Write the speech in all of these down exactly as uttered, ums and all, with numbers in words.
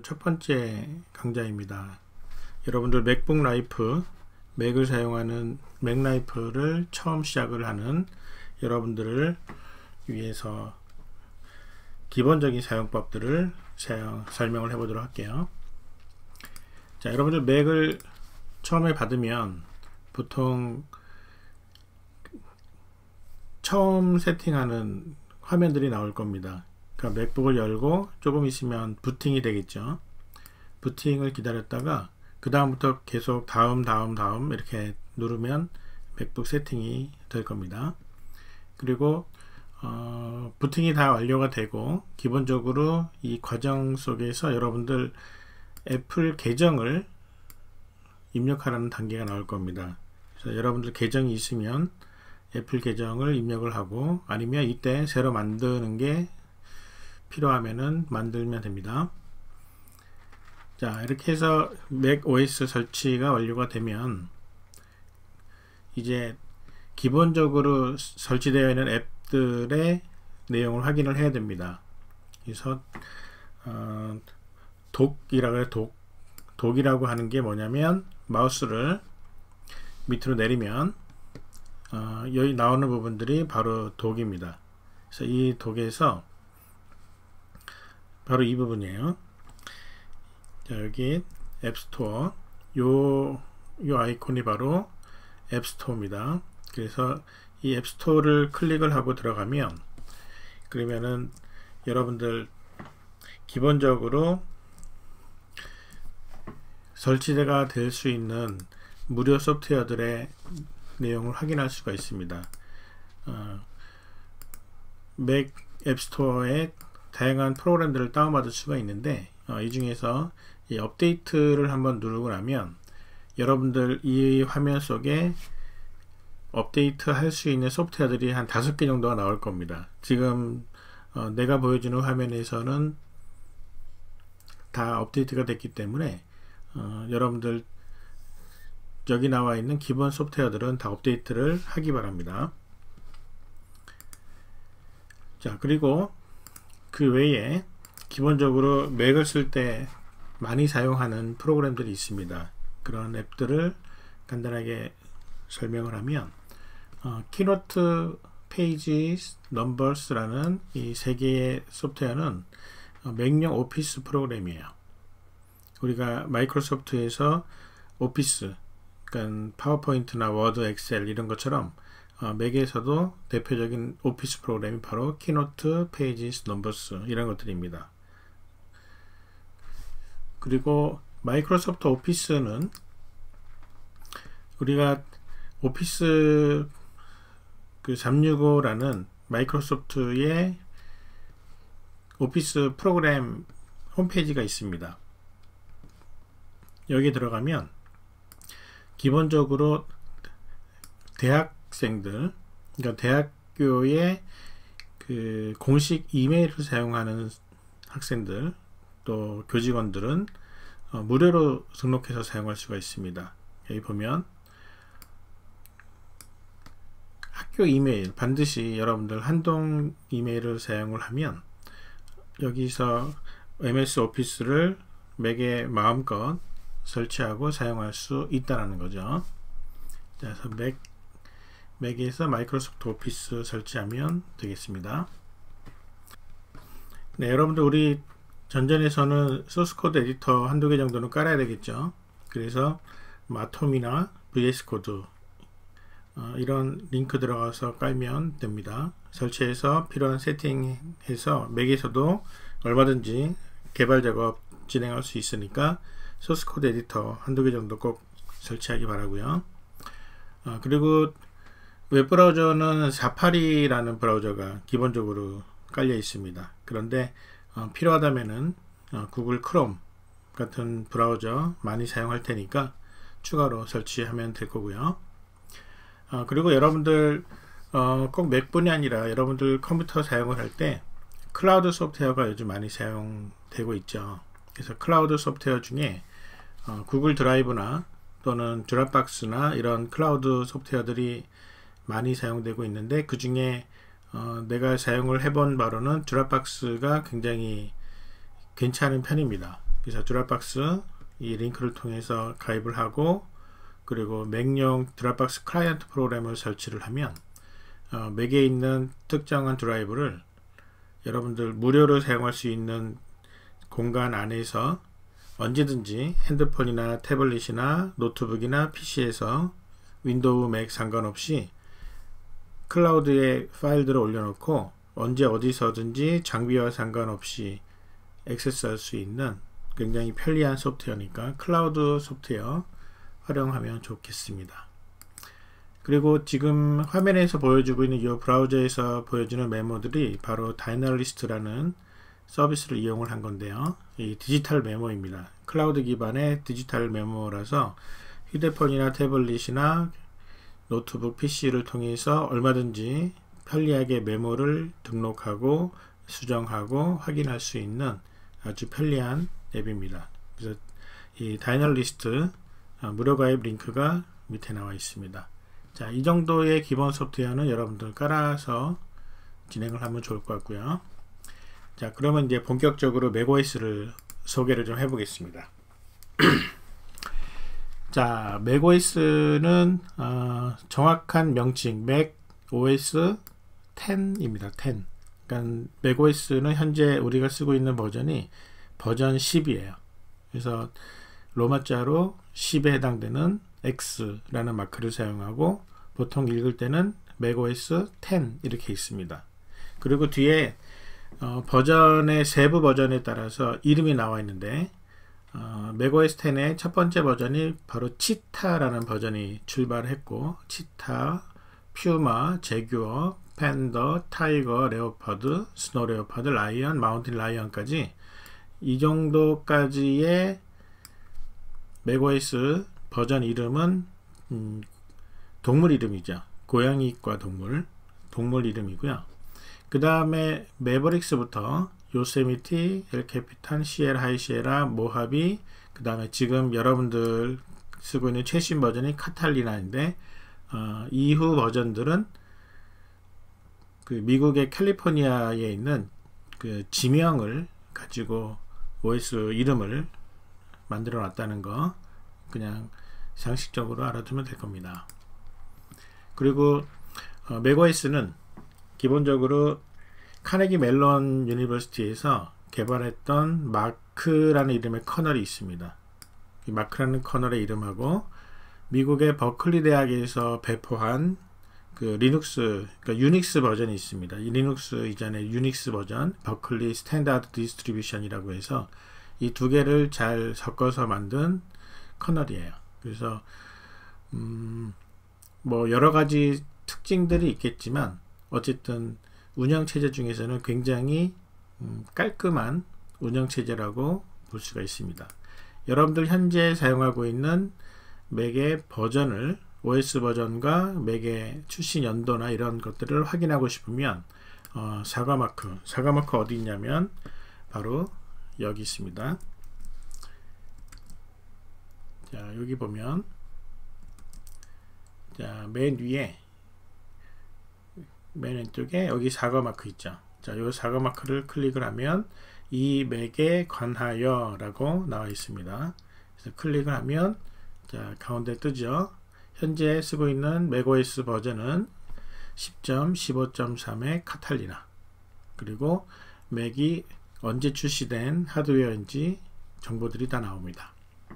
첫 번째 강좌입니다. 여러분들 맥북 라이프, 맥을 사용하는 맥라이프를 처음 시작을 하는 여러분들을 위해서 기본적인 사용법들을 사용, 설명을 해보도록 할게요. 자, 여러분들 맥을 처음에 받으면 보통 처음 세팅하는 화면들이 나올 겁니다. 그러니까 맥북을 열고 조금 있으면 부팅이 되겠죠. 부팅을 기다렸다가 그 다음부터 계속 다음 다음 다음 이렇게 누르면 맥북 세팅이 될 겁니다. 그리고 어, 부팅이 다 완료가 되고 기본적으로 이 과정 속에서 여러분들 애플 계정을 입력하라는 단계가 나올 겁니다. 그래서 여러분들 계정이 있으면 애플 계정을 입력을 하고, 아니면 이때 새로 만드는 게 필요하면은 만들면 됩니다. 자, 이렇게 해서 맥오에스 설치가 완료가 되면 이제 기본적으로 설치되어 있는 앱들의 내용을 확인을 해야 됩니다. 그래서 어, 독이라고 해요. 독. 독이라고 하는 게 뭐냐면 마우스를 밑으로 내리면 어, 여기 나오는 부분들이 바로 독입니다. 그래서 이 독에서 바로 이 부분이에요. 자, 여기 앱스토어, 요, 요 아이콘이 바로 앱스토어입니다. 그래서 이 앱스토어를 클릭을 하고 들어가면, 그러면은 여러분들 기본적으로 설치가 될 수 있는 무료 소프트웨어들의 내용을 확인할 수가 있습니다. 어, 맥 앱스토어에 다양한 프로그램들을 다운받을 수가 있는데, 어, 이 중에서 이 업데이트를 한번 누르고 나면 여러분들 이 화면 속에 업데이트 할 수 있는 소프트웨어들이 한 다섯 개 정도가 나올 겁니다. 지금 어, 내가 보여주는 화면에서는 다 업데이트가 됐기 때문에 어, 여러분들 여기 나와 있는 기본 소프트웨어들은 다 업데이트를 하기 바랍니다. 자, 그리고 그 외에 기본적으로 맥을 쓸 때 많이 사용하는 프로그램들이 있습니다. 그런 앱들을 간단하게 설명을 하면 어, 키노트, 페이지스, 넘버스라는 이 세 개의 소프트웨어는 어, 맥용 오피스 프로그램이에요. 우리가 마이크로소프트에서 오피스, 그러니까 파워포인트나 워드, 엑셀 이런 것처럼 어, 맥에서도 대표적인 오피스 프로그램이 바로 키노트, 페이지스, 넘버스 이런 것들입니다. 그리고 마이크로소프트 오피스는 우리가 오피스 그 삼백육십오라는 마이크로소프트의 오피스 프로그램 홈페이지가 있습니다. 여기 들어가면 기본적으로 대학생들, 그러니까 대학교의 그 공식 이메일을 사용하는 학생들, 또 교직원들은 어, 무료로 등록해서 사용할 수가 있습니다. 여기 보면 학교 이메일, 반드시 여러분들 한동 이메일을 사용을 하면 여기서 엠에스 오피스를 맥에 마음껏 설치하고 사용할 수 있다는 거죠. 자, 그래서 맥, 맥에서 마이크로소프트 오피스 설치하면 되겠습니다. 네, 여러분들 우리 전전에서는 소스코드 에디터 한두 개 정도는 깔아야 되겠죠. 그래서 아톰이나 브이에스 코드 어, 이런 링크 들어가서 깔면 됩니다. 설치해서 필요한 세팅해서 맥에서도 얼마든지 개발 작업 진행할 수 있으니까 소스코드 에디터 한두 개 정도 꼭 설치하기 바라고요. 어, 그리고 웹브라우저는 사파리라는 브라우저가 기본적으로 깔려 있습니다. 그런데 어, 필요하다면은 어, 구글 크롬 같은 브라우저 많이 사용할 테니까 추가로 설치하면 될 거고요. 어, 그리고 여러분들 어, 꼭 맥뿐이 아니라 여러분들 컴퓨터 사용을 할 때 클라우드 소프트웨어가 요즘 많이 사용되고 있죠. 그래서 클라우드 소프트웨어 중에 어, 구글 드라이브나 또는 드랍박스나 이런 클라우드 소프트웨어들이 많이 사용되고 있는데, 그 중에 어, 내가 사용을 해본 바로는 드랍박스가 굉장히 괜찮은 편입니다. 그래서 드랍박스 이 링크를 통해서 가입을 하고, 그리고 맥용 드랍박스 클라이언트 프로그램을 설치를 하면 어, 맥에 있는 특정한 드라이브를 여러분들 무료로 사용할 수 있는 공간 안에서 언제든지 핸드폰이나 태블릿이나 노트북이나 피시에서 윈도우, 맥 상관없이 클라우드에 파일들을 올려놓고 언제 어디서든지 장비와 상관없이 액세스할 수 있는 굉장히 편리한 소프트웨어니까 클라우드 소프트웨어 활용하면 좋겠습니다. 그리고 지금 화면에서 보여주고 있는 이 브라우저에서 보여주는 메모들이 바로 다이널리스트라는 서비스를 이용을 한 건데요. 이 디지털 메모입니다. 클라우드 기반의 디지털 메모라서 휴대폰이나 태블릿이나 노트북, 피시를 통해서 얼마든지 편리하게 메모를 등록하고 수정하고 확인할 수 있는 아주 편리한 앱입니다. 그래서 이 다이널리스트 무료 가입 링크가 밑에 나와 있습니다. 자, 이 정도의 기본 소프트웨어는 여러분들 깔아서 진행을 하면 좋을 것 같고요. 자, 그러면 이제 본격적으로 맥오에스를 소개를 좀 해보겠습니다. 자, 맥오에스는 어, 정확한 명칭 맥오에스 텐입니다. 텐. 그러니까 맥오에스는 현재 우리가 쓰고 있는 버전이 버전 십이에요. 그래서 로마자로 십에 해당되는 X라는 마크를 사용하고 보통 읽을 때는 맥오에스 텐 이렇게 있습니다. 그리고 뒤에 어, 버전의 세부 버전에 따라서 이름이 나와 있는데 어, 맥오에스 텐의 첫 번째 버전이 바로 치타라는 버전이 출발했고, 치타, 퓨마, 제규어, 팬더, 타이거, 레오파드, 스노우 레오파드, 라이언, 마운틴 라이언까지 이 정도까지의 맥오에스 버전 이름은 음, 동물 이름이죠. 고양이과 동물, 동물 이름이고요. 그 다음에 매버릭스부터 요세미티, 엘캐피탄, 시에라, 하이시에라, 모하비, 그 다음에 지금 여러분들 쓰고 있는 최신 버전이 카탈리나인데 어, 이후 버전들은 그 미국의 캘리포니아에 있는 그 지명을 가지고 오에스 이름을 만들어 놨다는 거 그냥 상식적으로 알아두면 될 겁니다. 그리고 어, 맥오에스는 기본적으로 카네기 멜론 유니버시티에서 개발했던 마크라는 이름의 커널이 있습니다. 이 마크라는 커널의 이름하고 미국의 버클리 대학에서 배포한 그 리눅스, 그러니까 유닉스 버전이 있습니다. 이 리눅스 이전에 유닉스 버전, 버클리 스탠다드 디스트리뷰션이라고 해서 이 두 개를 잘 섞어서 만든 커널이에요. 그래서 음, 뭐 여러 가지 특징들이 있겠지만 어쨌든 운영체제 중에서는 굉장히 음, 깔끔한 운영체제라고 볼 수가 있습니다. 여러분들 현재 사용하고 있는 맥의 버전을 오에스 버전과 맥의 출시 연도나 이런 것들을 확인하고 싶으면 어, 사과마크, 사과마크 어디 있냐면 바로 여기 있습니다. 자, 여기 보면 자, 맨 위에 맨 왼쪽에 여기 사과마크 있죠. 자, 이 사과마크를 클릭을 하면 이 맥에 관하여 라고 나와 있습니다. 그래서 클릭을 하면 자, 가운데 뜨죠. 현재 쓰고 있는 맥오에스 버전은 십 점 십오 점 삼의 카탈리나, 그리고 맥이 언제 출시된 하드웨어인지 정보들이 다 나옵니다.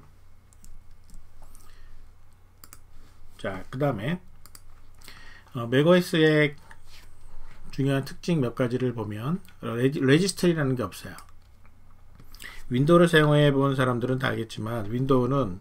자, 그 다음에 어, 맥오에스의 중요한 특징 몇 가지를 보면 레지, 레지스트리라는 게 없어요. 윈도우를 사용해 본 사람들은 다 알겠지만 윈도우는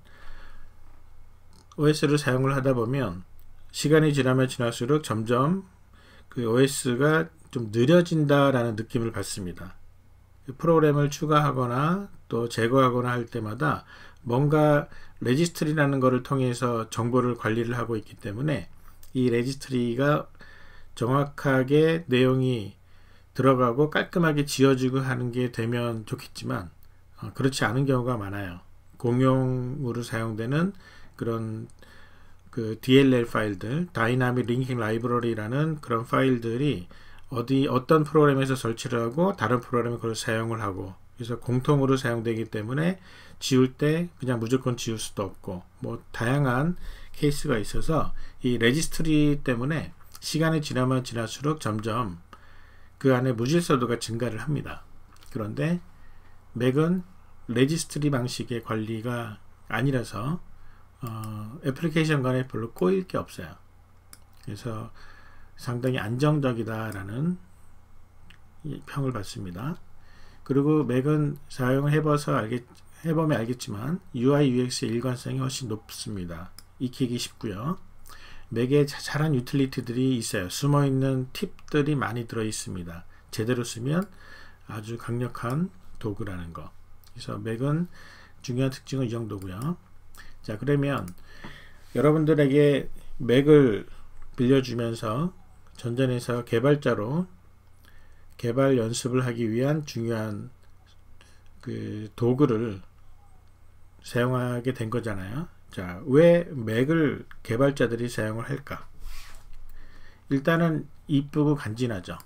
오에스를 사용을 하다 보면 시간이 지나면 지날수록 점점 그 오에스가 좀 느려진다라는 느낌을 받습니다. 프로그램을 추가하거나 또 제거하거나 할 때마다 뭔가 레지스트리라는 것을 통해서 정보를 관리를 하고 있기 때문에 이 레지스트리가 정확하게 내용이 들어가고 깔끔하게 지워지고 하는 게 되면 좋겠지만 어, 그렇지 않은 경우가 많아요. 공용으로 사용되는 그런 그 디엘엘 파일들, 다이나믹 링킹 라이브러리라는 그런 파일들이 어디 어떤 프로그램에서 설치를 하고 다른 프로그램에 그걸 사용을 하고 그래서 공통으로 사용되기 때문에 지울 때 그냥 무조건 지울 수도 없고 뭐 다양한 케이스가 있어서 이 레지스트리 때문에 시간이 지나면 지날수록 점점 그 안에 무질서도가 증가를 합니다. 그런데 맥은 레지스트리 방식의 관리가 아니라서 어, 애플리케이션 간에 별로 꼬일 게 없어요. 그래서 상당히 안정적이다라는 평을 받습니다. 그리고 맥은 사용을 해봐서 알겠, 해보면 알겠지만 유아이 유엑스의 일관성이 훨씬 높습니다. 익히기 쉽고요. 맥에 자잘한 유틸리티들이 있어요. 숨어있는 팁들이 많이 들어 있습니다. 제대로 쓰면 아주 강력한 도구라는 거. 그래서 맥은 중요한 특징은 이 정도고요. 자, 그러면 여러분들에게 맥을 빌려주면서 전전에서 개발자로 개발 연습을 하기 위한 중요한 그 도구를 사용하게 된 거잖아요. 자, 왜 맥을 개발자들이 사용을 할까? 일단은 이쁘고 간지나죠.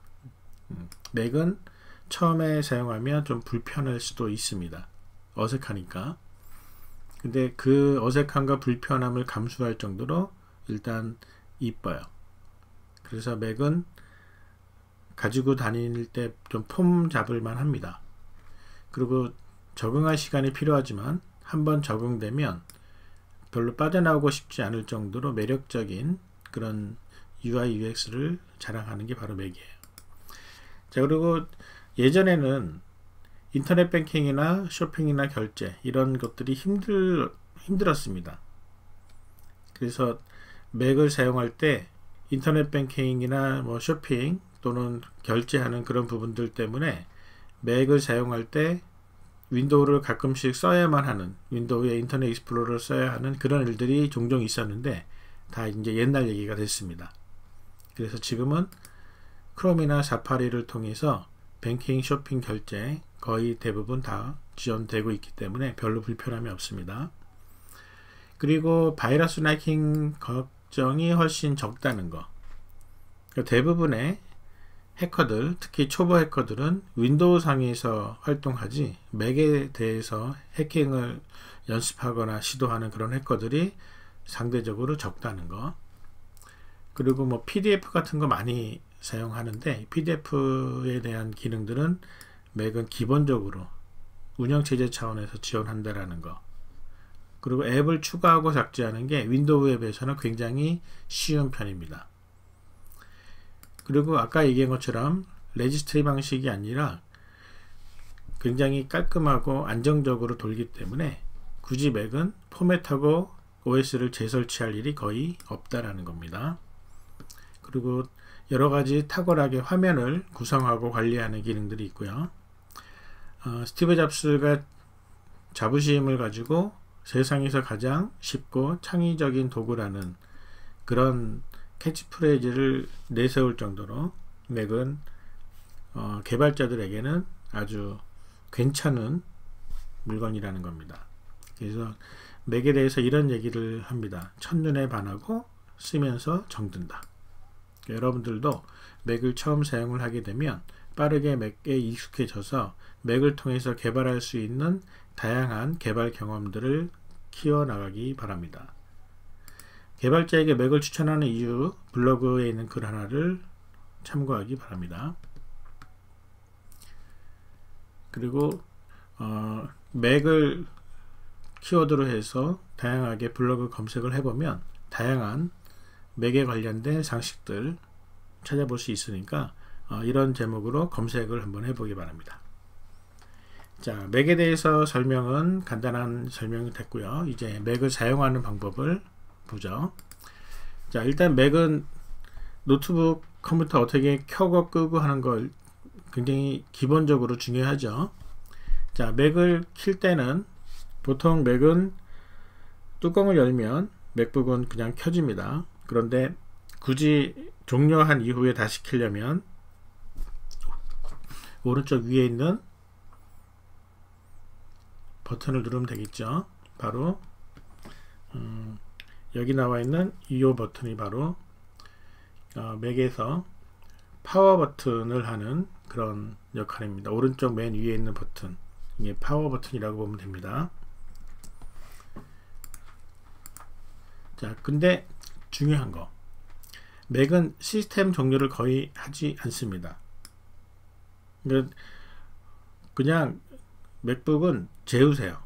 맥은 처음에 사용하면 좀 불편할 수도 있습니다. 어색하니까. 근데 그 어색함과 불편함을 감수할 정도로 일단 이뻐요. 그래서 맥은 가지고 다닐 때 좀 폼 잡을만 합니다. 그리고 적응할 시간이 필요하지만 한번 적응되면 별로 빠져나오고 싶지 않을 정도로 매력적인 그런 유아이 유엑스를 자랑하는 게 바로 맥이에요. 자, 그리고 예전에는 인터넷 뱅킹이나 쇼핑이나 결제 이런 것들이 힘들, 힘들었습니다. 그래서 맥을 사용할 때 인터넷 뱅킹이나 뭐 쇼핑 또는 결제하는 그런 부분들 때문에 맥을 사용할 때 윈도우를 가끔씩 써야만 하는, 윈도우에 인터넷 익스플로러를 써야 하는 그런 일들이 종종 있었는데 다 이제 옛날 얘기가 됐습니다. 그래서 지금은 크롬이나 사파리를 통해서 뱅킹, 쇼핑, 결제 거의 대부분 다 지원되고 있기 때문에 별로 불편함이 없습니다. 그리고 바이러스 라이킹 걱정이 훨씬 적다는 거. 대부분의 해커들, 특히 초보 해커들은 윈도우 상에서 활동하지 맥에 대해서 해킹을 연습하거나 시도하는 그런 해커들이 상대적으로 적다는 거. 그리고 뭐 피디에프 같은 거 많이 사용하는데 피디에프에 대한 기능들은 맥은 기본적으로 운영체제 차원에서 지원한다라는 거. 그리고 앱을 추가하고 삭제하는 게 윈도우 앱에서는 굉장히 쉬운 편입니다. 그리고 아까 얘기한 것처럼 레지스트리 방식이 아니라 굉장히 깔끔하고 안정적으로 돌기 때문에 굳이 맥은 포맷하고 오에스를 재설치할 일이 거의 없다라는 겁니다. 그리고 여러가지 탁월하게 화면을 구성하고 관리하는 기능들이 있고요. 어, 스티브 잡스가 자부심을 가지고 세상에서 가장 쉽고 창의적인 도구라는 그런 캐치프레이즈를 내세울 정도로 맥은 어, 개발자들에게는 아주 괜찮은 물건이라는 겁니다. 그래서 맥에 대해서 이런 얘기를 합니다. 첫눈에 반하고 쓰면서 정든다. 여러분들도 맥을 처음 사용을 하게 되면 빠르게 맥에 익숙해져서 맥을 통해서 개발할 수 있는 다양한 개발 경험들을 키워나가기 바랍니다. 개발자에게 맥을 추천하는 이유 블로그에 있는 글 하나를 참고하기 바랍니다. 그리고 어, 맥을 키워드로 해서 다양하게 블로그 검색을 해보면 다양한 맥에 관련된 상식들 찾아볼 수 있으니까 어, 이런 제목으로 검색을 한번 해보기 바랍니다. 자, 맥에 대해서 설명은 간단한 설명이 됐고요. 이제 맥을 사용하는 방법을 보죠. 자, 일단 맥은 노트북 컴퓨터 어떻게 켜고 끄고 하는 걸 굉장히 기본적으로 중요하죠. 자, 맥을 킬 때는 보통 맥은 뚜껑을 열면 맥북은 그냥 켜집니다. 그런데 굳이 종료한 이후에 다시 켜려면 오른쪽 위에 있는 버튼을 누르면 되겠죠. 바로 음, 여기 나와 있는 이 버튼이 바로 어, 맥에서 파워 버튼을 하는 그런 역할입니다. 오른쪽 맨 위에 있는 버튼, 이게 파워 버튼이라고 보면 됩니다. 자, 근데 중요한 거, 맥은 시스템 종료를 거의 하지 않습니다. 그냥 맥북은 재우세요.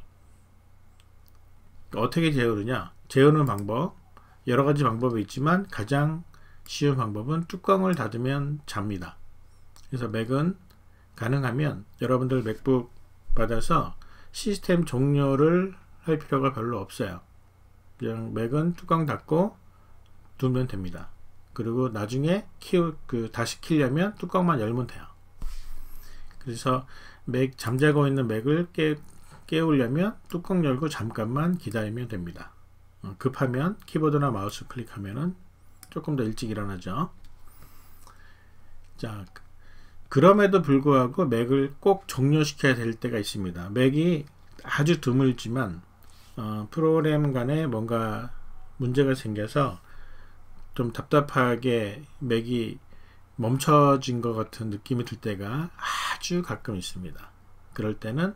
어떻게 재우느냐? 재우는 방법 여러가지 방법이 있지만 가장 쉬운 방법은 뚜껑을 닫으면 잡니다. 그래서 맥은 가능하면 여러분들 맥북 받아서 시스템 종료를 할 필요가 별로 없어요. 그냥 맥은 뚜껑 닫고 두면 됩니다. 그리고 나중에 키우, 그 다시 키려면 뚜껑만 열면 돼요. 그래서 맥, 잠자고 있는 맥을 깨, 깨우려면 뚜껑 열고 잠깐만 기다리면 됩니다. 어, 급하면 키보드나 마우스 클릭하면은 조금 더 일찍 일어나죠. 자, 그럼에도 불구하고 맥을 꼭 종료시켜야 될 때가 있습니다. 맥이 아주 드물지만 어, 프로그램 간에 뭔가 문제가 생겨서 좀 답답하게 맥이 멈춰진 것 같은 느낌이 들 때가 아주 가끔 있습니다. 그럴 때는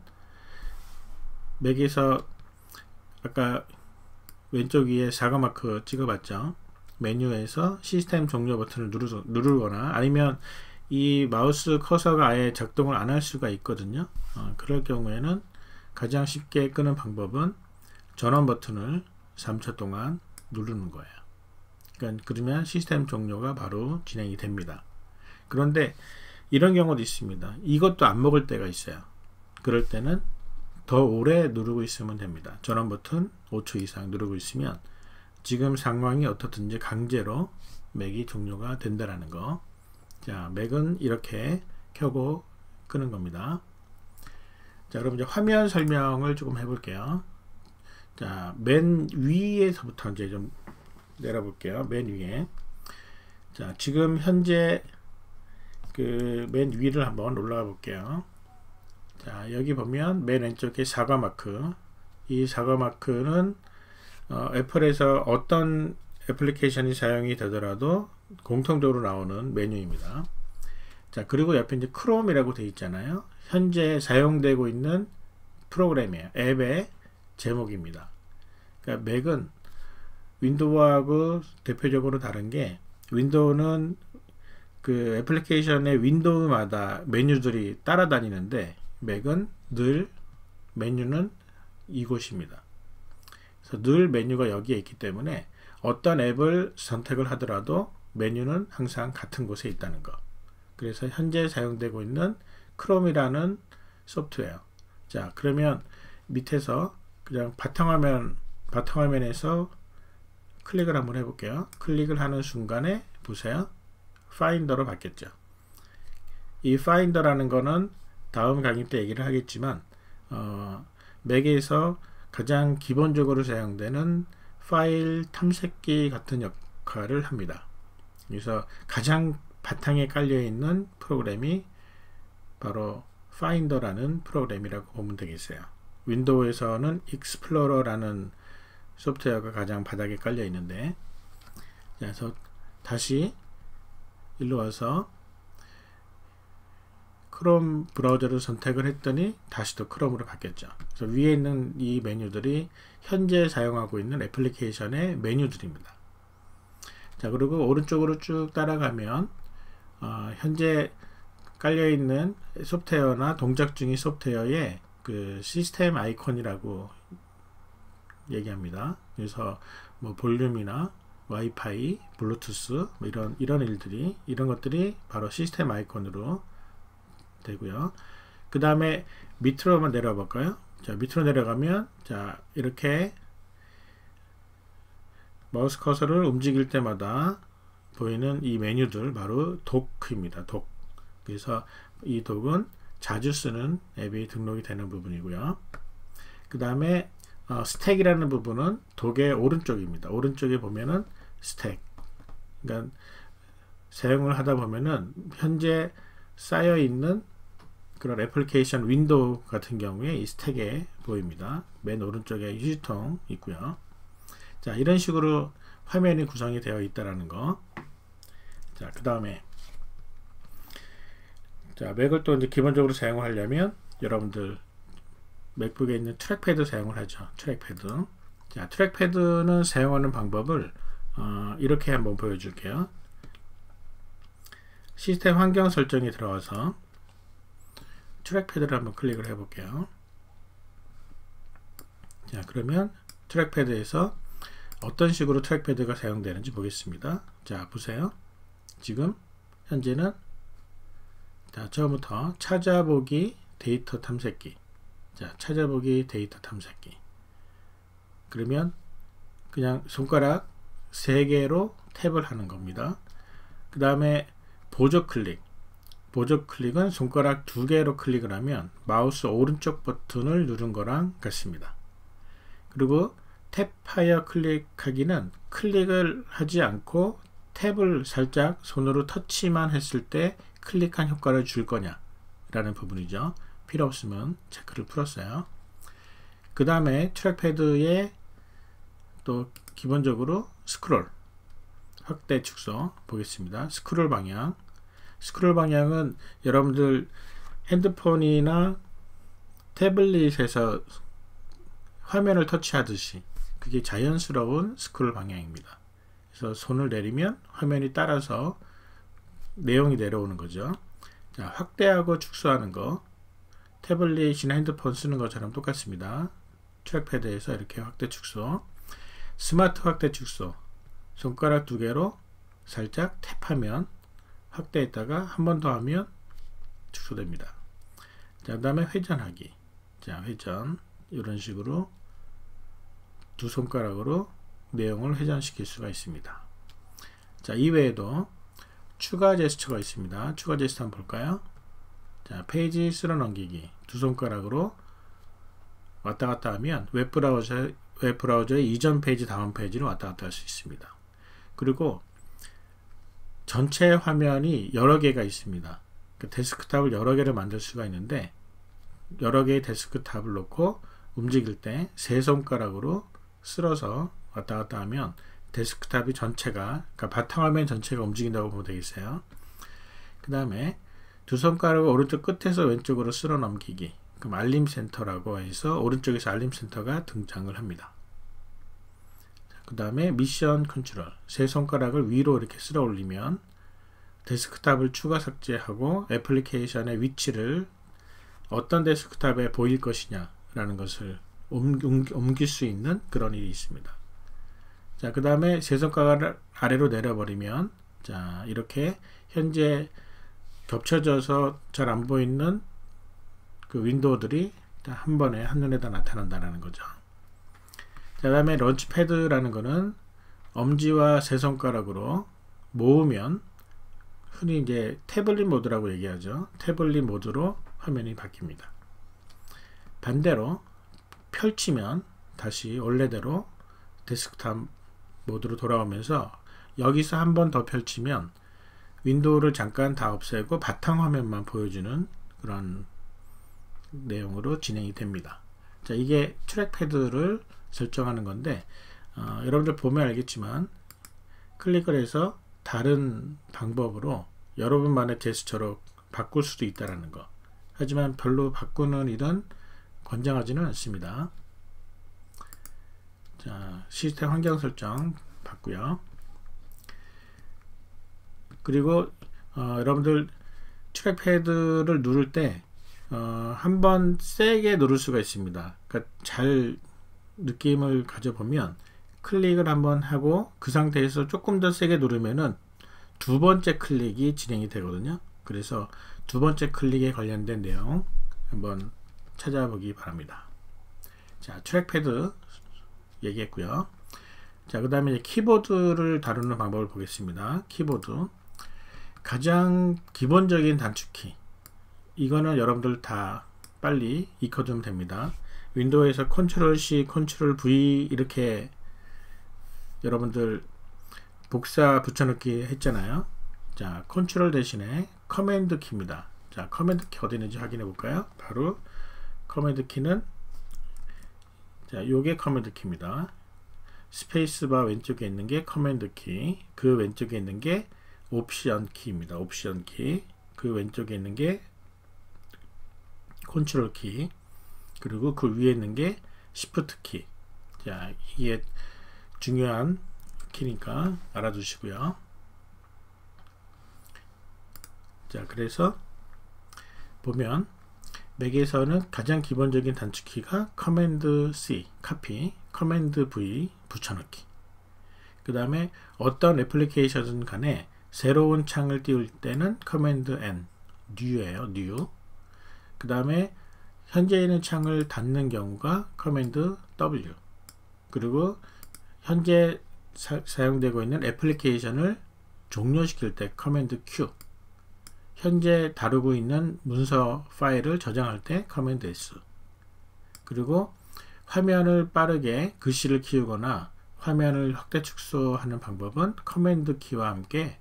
맥에서 아까 왼쪽 위에 사과마크 찍어봤죠. 메뉴에서 시스템 종료 버튼을 누르, 누르거나 아니면 이 마우스 커서가 아예 작동을 안 할 수가 있거든요. 어, 그럴 경우에는 가장 쉽게 끄는 방법은 전원 버튼을 삼 초 동안 누르는 거예요. 그러니까 그러면 시스템 종료가 바로 진행이 됩니다. 그런데 이런 경우도 있습니다. 이것도 안 먹을 때가 있어요. 그럴 때는 더 오래 누르고 있으면 됩니다. 전원 버튼 오 초 이상 누르고 있으면 지금 상황이 어떻든지 강제로 맥이 종료가 된다라는 거. 자, 맥은 이렇게 켜고 끄는 겁니다. 자, 여러분 이제 화면 설명을 조금 해볼게요. 자, 맨 위에서부터 이제 좀 내려볼게요. 맨 위에. 자, 지금 현재 그 맨 위를 한번 올라가 볼게요. 자, 여기 보면 맨 왼쪽에 사과 마크. 이 사과 마크는 어, 애플에서 어떤 애플리케이션이 사용이 되더라도 공통적으로 나오는 메뉴입니다. 자, 그리고 옆에 이제 크롬이라고 되어 있잖아요. 현재 사용되고 있는 프로그램이에요. 앱의 제목입니다. 그러니까 맥은 윈도우하고 대표적으로 다른 게, 윈도우는 그 애플리케이션의 윈도우마다 메뉴들이 따라다니는데 맥은 늘 메뉴는 이곳입니다. 그래서 늘 메뉴가 여기에 있기 때문에 어떤 앱을 선택을 하더라도 메뉴는 항상 같은 곳에 있다는 거. 그래서 현재 사용되고 있는 크롬이라는 소프트웨어. 자, 그러면 밑에서 그냥 바탕화면, 바탕화면에서 클릭을 한번 해볼게요. 클릭을 하는 순간에 보세요. 파인더로 바뀌었죠. 이 파인더라는 거는 다음 강의 때 얘기를 하겠지만 어, 맥에서 가장 기본적으로 사용되는 파일 탐색기 같은 역할을 합니다. 그래서 가장 바탕에 깔려 있는 프로그램이 바로 파인더라는 프로그램이라고 보면 되겠어요. 윈도우에서는 익스플로러라는 소프트웨어가 가장 바닥에 깔려 있는데, 그래서 다시 일로 와서 크롬 브라우저를 선택을 했더니 다시 또 크롬으로 바뀌었죠. 그래서 위에 있는 이 메뉴들이 현재 사용하고 있는 애플리케이션의 메뉴들입니다. 자, 그리고 오른쪽으로 쭉 따라가면 어, 현재 깔려있는 소프트웨어나 동작 중인 소프트웨어의 그 시스템 아이콘이라고 얘기합니다. 그래서 뭐 볼륨이나 와이파이, 블루투스 뭐 이런 이런 일들이 이런 것들이 바로 시스템 아이콘으로 되고요. 그 다음에 밑으로 한번 내려가 볼까요? 자, 밑으로 내려가면 자, 이렇게 마우스 커서를 움직일 때마다 보이는 이 메뉴들 바로 도크입니다. 독. 그래서 이 독은 자주 쓰는 앱이 등록이 되는 부분이고요. 그 다음에 어, 스택이라는 부분은 독의 오른쪽입니다. 오른쪽에 보면은 스택. 그러니까 사용을 하다 보면은 현재 쌓여 있는 그런 애플리케이션 윈도우 같은 경우에 이 스택에 보입니다. 맨 오른쪽에 휴지통 있고요. 자, 이런 식으로 화면이 구성이 되어 있다라는 거. 자, 그 다음에 자, 맥을 또 이제 기본적으로 사용을 하려면 여러분들 맥북에 있는 트랙패드 사용을 하죠. 트랙패드. 자, 트랙패드는 사용하는 방법을 어, 이렇게 한번 보여줄게요. 시스템 환경 설정에 들어가서 트랙패드를 한번 클릭을 해 볼게요. 자, 그러면 트랙패드에서 어떤 식으로 트랙패드가 사용되는지 보겠습니다. 자, 보세요. 지금 현재는 자, 처음부터 찾아보기 데이터 탐색기. 자, 찾아보기 데이터 탐색기. 그러면 그냥 손가락 세 개로 탭을 하는 겁니다. 그 다음에 보조 클릭. 보조 클릭은 손가락 두 개로 클릭을 하면 마우스 오른쪽 버튼을 누른 거랑 같습니다. 그리고 탭하여 클릭하기는 클릭을 하지 않고 탭을 살짝 손으로 터치만 했을 때 클릭한 효과를 줄 거냐 라는 부분이죠. 필요 없으면 체크를 풀었어요. 그 다음에 트랙패드에 또 기본적으로 스크롤, 확대 축소 보겠습니다. 스크롤 방향. 스크롤 방향은 여러분들 핸드폰이나 태블릿에서 화면을 터치하듯이 그게 자연스러운 스크롤 방향입니다. 그래서 손을 내리면 화면이 따라서 내용이 내려오는 거죠. 자, 확대하고 축소하는 거 태블릿이나 핸드폰 쓰는 것처럼 똑같습니다. 트랙패드에서 이렇게 확대 축소, 스마트 확대 축소, 손가락 두 개로 살짝 탭하면 확대했다가 한 번 더 하면 축소됩니다. 자, 그 다음에 회전하기. 자, 회전 이런 식으로 두 손가락으로 내용을 회전시킬 수가 있습니다. 자, 이외에도 추가 제스처가 있습니다. 추가 제스처 한번 볼까요? 자, 페이지 쓸어 넘기기. 두 손가락으로 왔다 갔다 하면 웹브라우저, 웹브라우저의 이전 페이지, 다음 페이지로 왔다 갔다 할 수 있습니다. 그리고 전체 화면이 여러 개가 있습니다. 그 데스크탑을 여러 개를 만들 수가 있는데 여러 개의 데스크탑을 놓고 움직일 때 세 손가락으로 쓸어서 왔다 갔다 하면 데스크탑이 전체가, 그러니까 바탕화면 전체가 움직인다고 보면 되겠어요. 그 다음에 두 손가락을 오른쪽 끝에서 왼쪽으로 쓸어 넘기기. 그럼 알림 센터라고 해서 오른쪽에서 알림 센터가 등장을 합니다. 그 다음에 미션 컨트롤. 세 손가락을 위로 이렇게 쓸어 올리면 데스크탑을 추가 삭제하고 애플리케이션의 위치를 어떤 데스크탑에 보일 것이냐 라는 것을 옮길 수 있는 그런 일이 있습니다. 자, 그 다음에 세 손가락을 아래로 내려버리면 자, 이렇게 현재 겹쳐져서 잘 안 보이는 그 윈도우들이 한 번에 한눈에 다 나타난다는 거죠. 자, 그 다음에 런치패드라는 거는 엄지와 세 손가락으로 모으면 흔히 이제 태블릿 모드라고 얘기하죠. 태블릿 모드로 화면이 바뀝니다. 반대로 펼치면 다시 원래대로 데스크탑 모드로 돌아오면서 여기서 한 번 더 펼치면 윈도우를 잠깐 다 없애고 바탕화면만 보여주는 그런 내용으로 진행이 됩니다. 자, 이게 트랙패드를 설정하는 건데 어, 여러분들 보면 알겠지만 클릭을 해서 다른 방법으로 여러분만의 제스처로 바꿀 수도 있다는 거. 하지만 별로 바꾸는 일은 권장하지는 않습니다. 자, 시스템 환경 설정 봤고요. 그리고 어, 여러분들 트랙패드를 누를 때 어, 한번 세게 누를 수가 있습니다. 그러니까 잘 느낌을 가져보면 클릭을 한번 하고 그 상태에서 조금 더 세게 누르면은 두 번째 클릭이 진행이 되거든요. 그래서 두 번째 클릭에 관련된 내용 한번 찾아보기 바랍니다. 자, 트랙패드 얘기했고요. 자, 그 다음에 키보드를 다루는 방법을 보겠습니다. 키보드 가장 기본적인 단축키, 이거는 여러분들 다 빨리 익혀두면 됩니다. 윈도우에서 컨트롤 씨, 컨트롤 브이 이렇게 여러분들 복사 붙여넣기 했잖아요. 자, 컨트롤 대신에 커맨드 키입니다. 자, 커맨드 키 어디 있는지 확인해 볼까요? 바로 커맨드 키는 자, 요게 커맨드 키입니다. 스페이스바 왼쪽에 있는 게 커맨드 키, 그 왼쪽에 있는 게 옵션 키입니다. 옵션 키. 그 왼쪽에 있는 게 컨트롤 키, 그리고 그 위에 있는 게 시프트 키. 자, 이게 중요한 키니까 알아두시고요. 자, 그래서 보면 맥에서는 가장 기본적인 단축키가 커맨드 C, 카피, 커맨드 V, 붙여넣기. 그 다음에 어떤 애플리케이션 간에 새로운 창을 띄울 때는 커맨드 N, new예요, new. 그 다음에 현재 있는 창을 닫는 경우가 커맨드 W. 그리고 현재 사, 사용되고 있는 애플리케이션을 종료시킬 때 커맨드 Q. 현재 다루고 있는 문서 파일을 저장할 때 커맨드 S. 그리고 화면을 빠르게 글씨를 키우거나 화면을 확대 축소하는 방법은 커맨드 키와 함께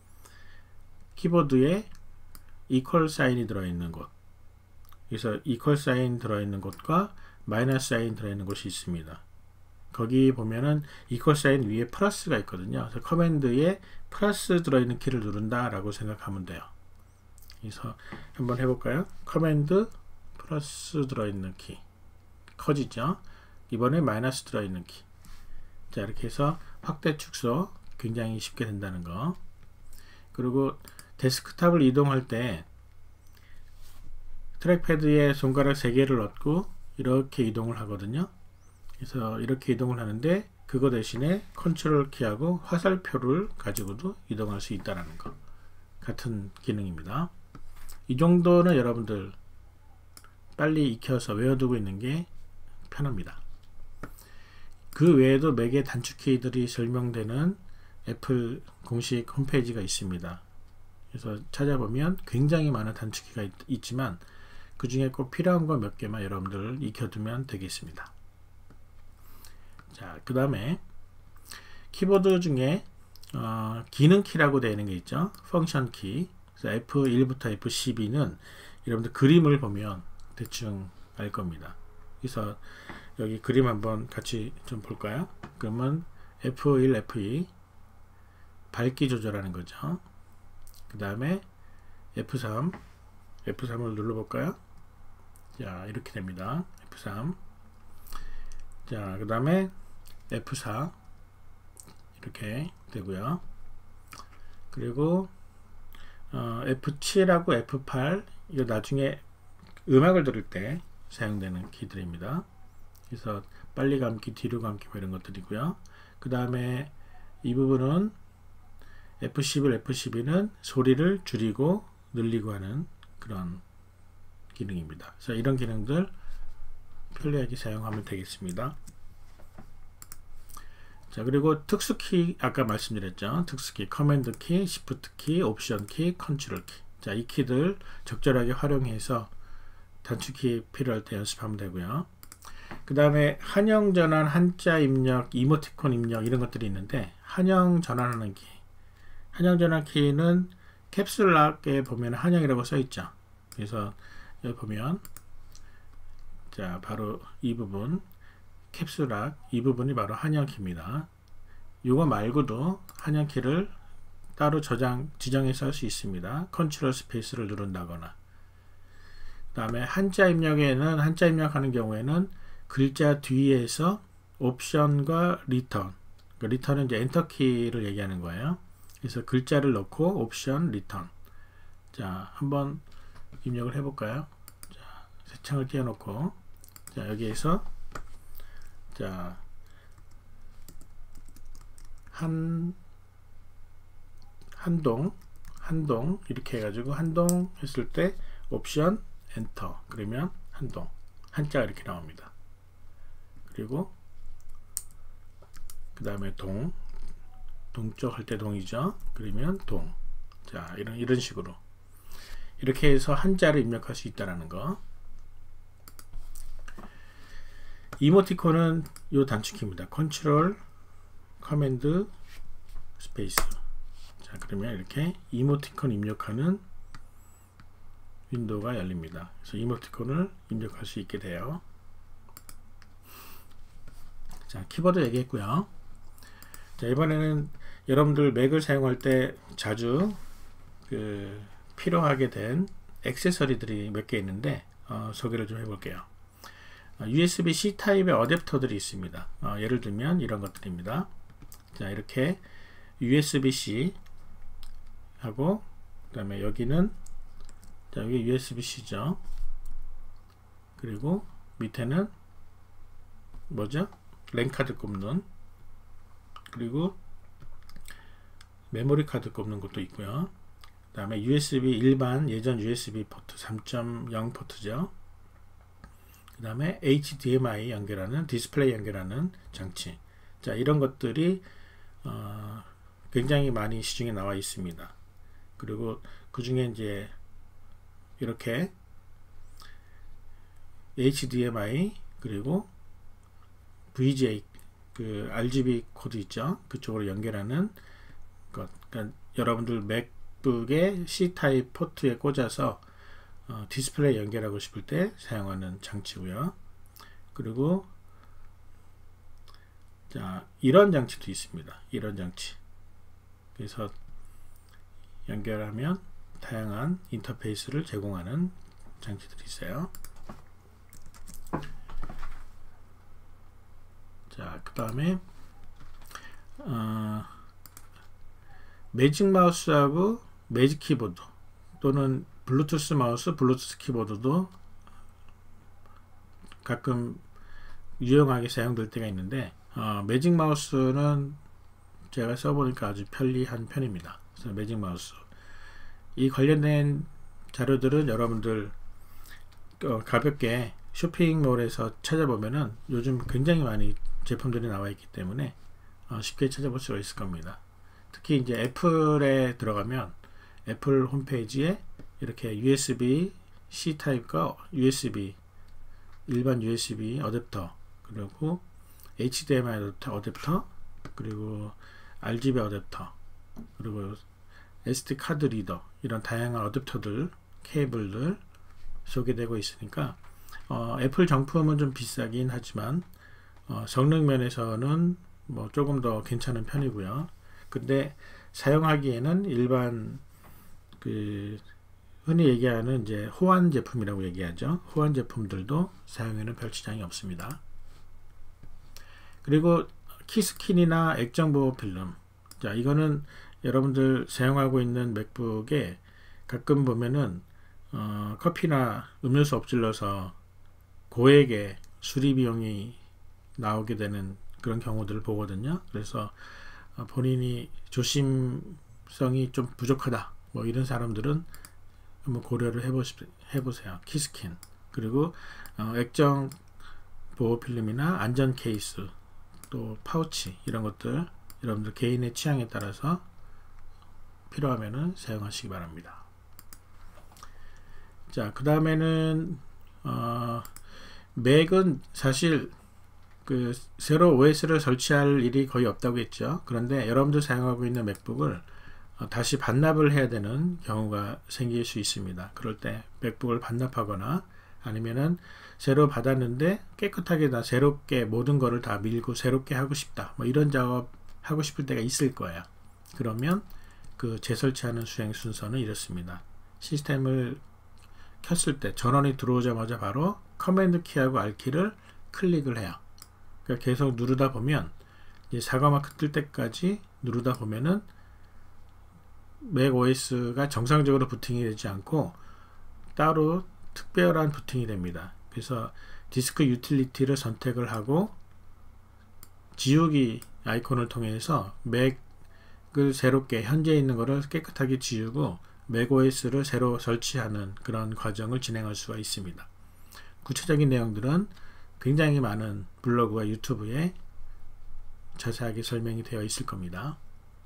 키보드에 이퀄 사인이 들어있는 곳, 그래서 이퀄 사인 들어있는 곳과 마이너스 사인 들어있는 곳이 있습니다. 거기 보면은 이퀄 사인 위에 플러스가 있거든요. 그래서 커맨드에 플러스 들어있는 키를 누른다 라고 생각하면 돼요. 그래서 한번 해볼까요? 커맨드 플러스 들어있는 키 커지죠. 이번에 마이너스 들어있는 키. 자, 이렇게 해서 확대 축소 굉장히 쉽게 된다는 거. 그리고 데스크탑을 이동할 때 트랙패드에 손가락 세 개를 넣고 이렇게 이동을 하거든요. 그래서 이렇게 이동을 하는데 그거 대신에 컨트롤 키하고 화살표를 가지고도 이동할 수 있다는 거 같은 기능입니다. 이 정도는 여러분들 빨리 익혀서 외워두고 있는 게 편합니다. 그 외에도 맥의 단축키들이 설명되는 애플 공식 홈페이지가 있습니다. 그래서 찾아보면 굉장히 많은 단축키가 있, 있지만 그 중에 꼭 필요한 거 몇 개만 여러분들 익혀두면 되겠습니다. 자, 그 다음에 키보드 중에 어, 기능 키라고 되어 있는 게 있죠. 펑션 키. 그래서 에프 일부터 에프 십이는 여러분들 그림을 보면 대충 알 겁니다. 그래서 여기 그림 한번 같이 좀 볼까요? 그러면 에프 일, 에프 이 밝기 조절하는 거죠. 그 다음에 에프 삼, 에프 삼을 눌러볼까요? 자, 이렇게 됩니다. 에프 삼. 자, 그 다음에 에프 사 이렇게 되고요. 그리고 어, 에프 칠하고 에프 팔 이거 나중에 음악을 들을 때 사용되는 키들입니다. 그래서 빨리 감기, 뒤로 감기 뭐 이런 것들이고요. 그 다음에 이 부분은 에프 십일, 에프 십이는 소리를 줄이고 늘리고 하는 그런 기능입니다. 그래서 이런 기능들 편리하게 사용하면 되겠습니다. 자, 그리고 특수키 아까 말씀드렸죠. 특수키, 커맨드 키, 시프트 키, 옵션 키, 컨트롤 키. 자, 이 키들 적절하게 활용해서 단축키 필요할 때 연습하면 되고요. 그 다음에 한영 전환, 한자 입력, 이모티콘 입력 이런 것들이 있는데 한영 전환하는 키. 한영 전환 키는 캡슐락에 보면 한영이라고 써 있죠. 그래서 여기 보면 자, 바로 이 부분 캡슐락 이 부분이 바로 한영키입니다. 이거 말고도 한영키를 따로 저장 지정해서 할 수 있습니다. 컨트롤 스페이스를 누른다거나. 그 다음에 한자 입력에는 한자 입력하는 경우에는 글자 뒤에서 옵션과 리턴, 그러니까 리턴은 이제 엔터키를 얘기하는 거예요. 그래서 글자를 넣고 옵션, 리턴. 자, 한번 입력을 해볼까요? 자, 새 창을 띄워놓고 자, 여기에서 자, 한 한동 한동 이렇게 해가지고 한동 했을 때 옵션 엔터 그러면 한동 한자가 이렇게 나옵니다. 그리고 그 다음에 동 동쪽 할 때 동이죠. 그러면 동. 자, 이런 이런 식으로 이렇게 해서 한자를 입력할 수 있다는 거. 이모티콘은 요 단축키입니다. 컨트롤 커맨드 스페이스. 자, 그러면 이렇게 이모티콘 입력하는 윈도우가 열립니다. 그래서 이모티콘을 입력할 수 있게 돼요. 자, 키보드 얘기했고요. 자, 이번에는 여러분들 맥을 사용할 때 자주 그 필요하게 된 액세서리들이 몇 개 있는데 어, 소개를 좀 해볼게요. 어, 유에스비-C 타입의 어댑터들이 있습니다. 어, 예를 들면 이런 것들입니다. 자, 이렇게 유에스비-C 하고 그 다음에 여기는 자, 여기 유에스비-C죠. 그리고 밑에는 뭐죠? 랜카드 꼽는, 그리고 메모리 카드 꼽는 것도 있고요. 그 다음에 유에스비 일반 예전 유에스비 포트 삼 점 영 포트죠. 그 다음에 에이치디엠아이 연결하는, 디스플레이 연결하는 장치. 자, 이런 것들이 어, 굉장히 많이 시중에 나와 있습니다. 그리고 그 중에 이제 이렇게 에이치디엠아이 그리고 브이지에이 그 알지비 코드 있죠. 그쪽으로 연결하는 것. 그러니까 여러분들 맥북의 C 타입 포트에 꽂아서 어, 디스플레이 연결하고 싶을 때 사용하는 장치고요. 그리고 자, 이런 장치도 있습니다. 이런 장치. 그래서 연결하면 다양한 인터페이스를 제공하는 장치들이 있어요. 자, 그 다음에 어, 매직 마우스하고 매직 키보드 또는 블루투스 마우스, 블루투스 키보드도 가끔 유용하게 사용될 때가 있는데 어, 매직 마우스는 제가 써보니까 아주 편리한 편입니다. 그래서 매직 마우스 이 관련된 자료들은 여러분들 어, 가볍게 쇼핑몰에서 찾아보면은 요즘 굉장히 많이 제품들이 나와 있기 때문에 어, 쉽게 찾아볼 수가 있을 겁니다. 특히 이제 애플에 들어가면 애플 홈페이지에 이렇게 유에스비-C 타입과 유에스비 일반 유에스비 어댑터, 그리고 에이치디엠아이 어댑터, 그리고 알지비 어댑터, 그리고 에스디 카드 리더, 이런 다양한 어댑터들, 케이블들 소개되고 있으니까 어, 애플 정품은 좀 비싸긴 하지만 어, 성능 면에서는 뭐 조금 더 괜찮은 편이고요. 근데 사용하기에는 일반 그 흔히 얘기하는 이제 호환 제품이라고 얘기하죠. 호환 제품들도 사용에는 별 지장이 없습니다. 그리고 키스킨이나 액정 보호 필름. 자, 이거는 여러분들 사용하고 있는 맥북에 가끔 보면은 어, 커피나 음료수 엎질러서 고액의 수리 비용이 나오게 되는 그런 경우들을 보거든요. 그래서 어, 본인이 조심성이 좀 부족하다 뭐 이런 사람들은 한번 고려를 해보시, 해보세요. 키스킨, 그리고 어, 액정 보호 필름이나 안전 케이스, 또 파우치, 이런 것들 여러분들 개인의 취향에 따라서 필요하면은 사용하시기 바랍니다. 자, 그 다음에는 어, 맥은 사실 그 새로 오에스를 설치할 일이 거의 없다고 했죠. 그런데 여러분들 사용하고 있는 맥북을 어, 다시 반납을 해야 되는 경우가 생길 수 있습니다. 그럴 때 맥북을 반납하거나 아니면은 새로 받았는데 깨끗하게 다 새롭게 모든 거를 다 밀고 새롭게 하고 싶다, 뭐 이런 작업 하고 싶을 때가 있을 거예요. 그러면 그 재설치하는 수행 순서는 이렇습니다. 시스템을 켰을 때 전원이 들어오자마자 바로 커맨드 키하고 알 키를 클릭을 해요. 그러니까 계속 누르다 보면 이제 사과마크 뜰 때까지 누르다 보면은 맥오에스가 정상적으로 부팅이 되지 않고 따로 특별한 부팅이 됩니다. 그래서 디스크 유틸리티를 선택을 하고 지우기 아이콘을 통해서 맥을 새롭게 현재 있는 것을 깨끗하게 지우고 맥오에스를 새로 설치하는 그런 과정을 진행할 수가 있습니다. 구체적인 내용들은 굉장히 많은 블로그와 유튜브에 자세하게 설명이 되어 있을 겁니다.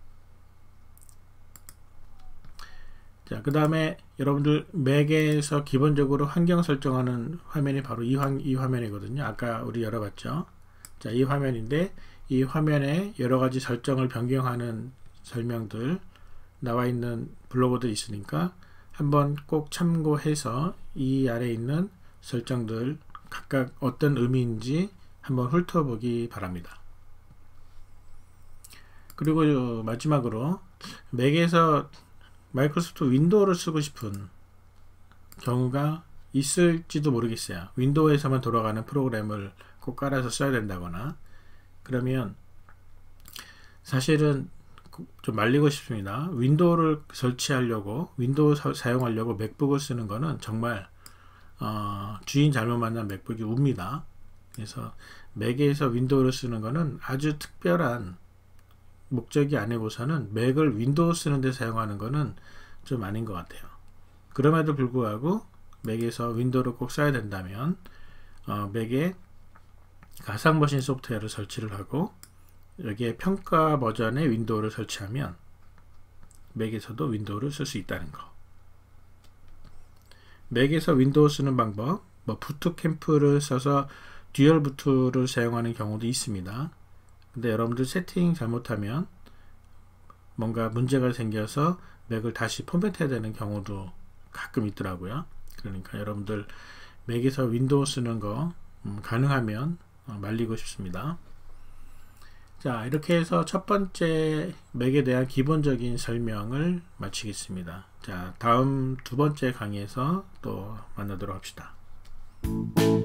자, 그 다음에 여러분들 맥에서 기본적으로 환경 설정하는 화면이 바로 이, 화, 이 화면이거든요. 아까 우리 열어봤죠. 자, 이 화면인데 이 화면에 여러가지 설정을 변경하는 설명들 나와 있는 블로그들이 있으니까 한번 꼭 참고해서 이 아래에 있는 설정들 각각 어떤 의미인지 한번 훑어보기 바랍니다. 그리고 마지막으로 맥에서 마이크로소프트 윈도우를 쓰고 싶은 경우가 있을지도 모르겠어요. 윈도우에서만 돌아가는 프로그램을 꼭 깔아서 써야 된다거나, 그러면 사실은 좀 말리고 싶습니다. 윈도우를 설치하려고, 윈도우 사, 사용하려고 맥북을 쓰는 거는 정말 어, 주인 잘못 만난 맥북이 웁니다. 그래서 맥에서 윈도우를 쓰는 거는 아주 특별한 목적이 아니고서는 맥을 윈도우 쓰는데 사용하는 거는 좀 아닌 것 같아요. 그럼에도 불구하고 맥에서 윈도우를 꼭 써야 된다면 어, 맥에 가상머신 소프트웨어를 설치를 하고 여기에 평가 버전의 윈도우를 설치하면 맥에서도 윈도우를 쓸 수 있다는 거. 맥에서 윈도우 쓰는 방법, 뭐 부트캠프를 써서 듀얼 부트를 사용하는 경우도 있습니다. 근데 여러분들 세팅 잘못하면 뭔가 문제가 생겨서 맥을 다시 포맷해야 되는 경우도 가끔 있더라고요. 그러니까 여러분들 맥에서 윈도우 쓰는 거 음, 가능하면 어, 말리고 싶습니다. 자, 이렇게 해서 첫 번째 맥에 대한 기본적인 설명을 마치겠습니다. 자, 다음 두 번째 강의에서 또 만나도록 합시다.